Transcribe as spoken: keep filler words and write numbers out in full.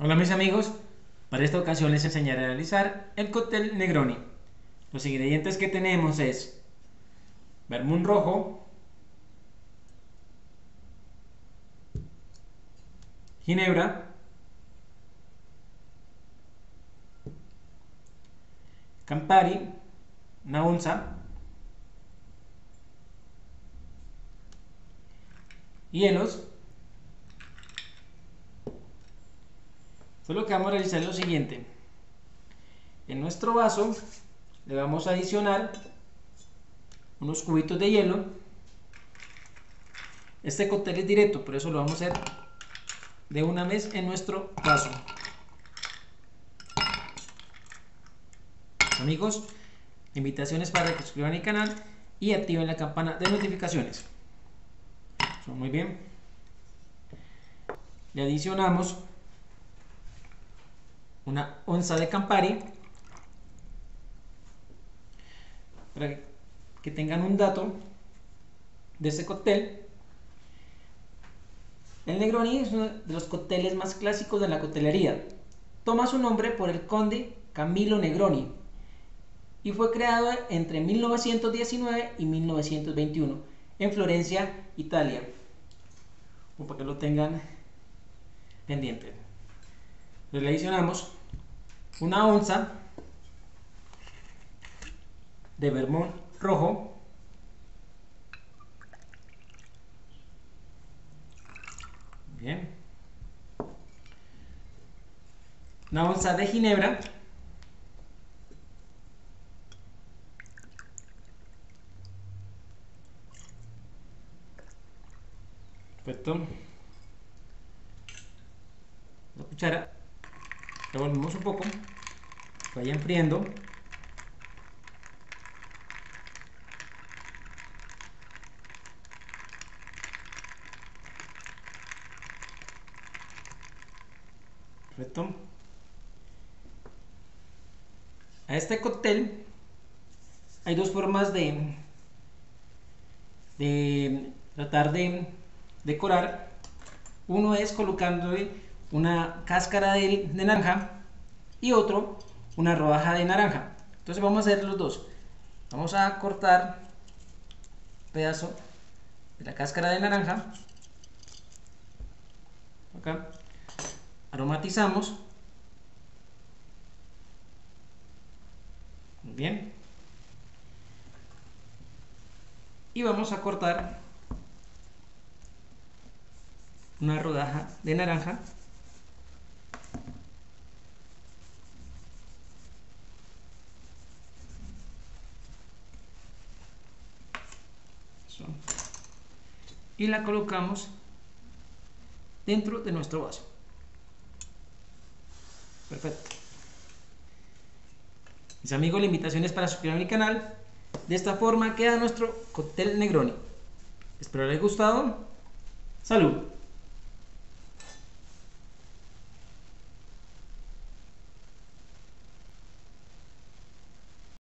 Hola mis amigos, para esta ocasión les enseñaré a realizar el cóctel Negroni. Los ingredientes que tenemos es vermut rojo, ginebra, Campari, una onza, hielos. Pues lo que vamos a realizar es lo siguiente: en nuestro vaso le vamos a adicionar unos cubitos de hielo. Este cóctel es directo, por eso lo vamos a hacer de una vez en nuestro vaso. Amigos, invitaciones para que se suscriban al canal y activen la campana de notificaciones. Muy bien. Le adicionamos una onza de Campari. Para que tengan un dato de este cóctel, el Negroni es uno de los cócteles más clásicos de la coctelería. Toma su nombre por el conde Camillo Negroni y fue creado entre mil novecientos diecinueve y mil novecientos veintiuno en Florencia, Italia. Como para que lo tengan pendiente. Le adicionamos una onza de vermut rojo, bien, una onza de ginebra, perfecto, la cuchara, revolvemos un poco, vaya enfriando. Perfecto. A este cóctel hay dos formas de, de tratar de decorar. Uno es colocándole una cáscara de, de naranja y otro una rodaja de naranja. Entonces vamos a hacer los dos. Vamos a cortar un pedazo de la cáscara de naranja. Acá aromatizamos. Muy bien. Y vamos a cortar una rodaja de naranja. Eso. Y la colocamos dentro de nuestro vaso. Perfecto. Mis amigos, la invitación es para suscribirse a mi canal. De esta forma queda nuestro cóctel Negroni. Espero les haya gustado. Salud.